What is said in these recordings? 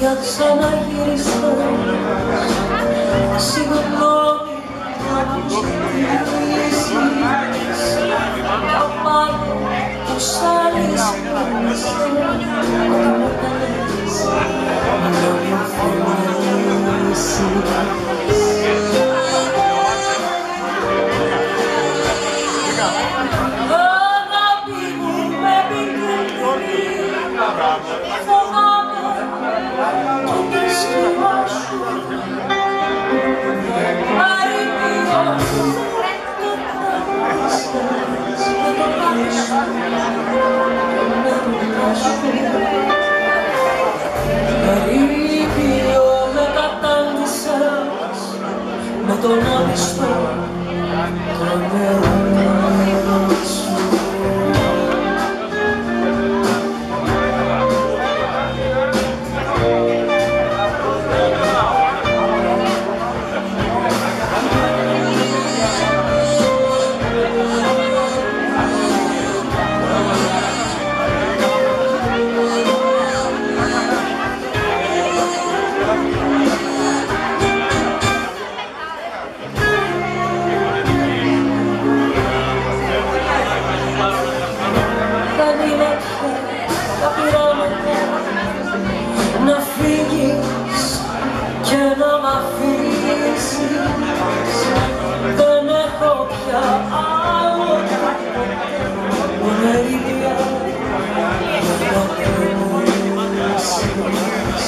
για ξαναγυρίσω. Συγγνώμη που στηρίζεις απάνω τους άλλες κλείνεις όταν με καλές να μου φωνήσεις. Αγάπη μου με πικρή φοβάμαι το πίστευα σου. Καρύδιο με κατάντησες με τον άβιστο τον έρωτα σου. Τα πειράματα να φύγεις και να μ' αφήσεις. Δεν έχω πια άλλο μονερίδια να κρεμίσεις.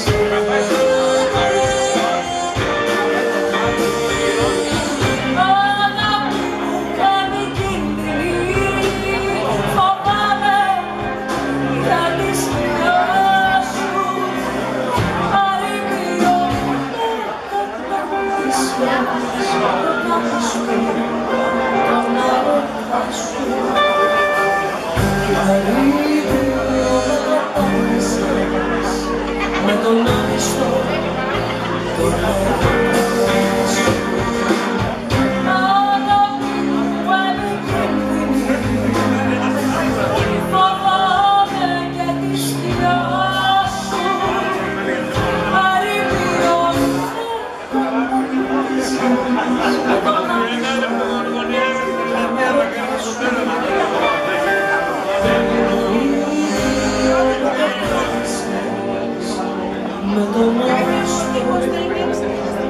Με τον άβιστο τον έρωτα σου. Αγάπη μου επικίνδυνη φοβάμαι και τη σκιά σου. Αρήπιο με τον άβιστο τον έρωτα σου. Με τον άβιστο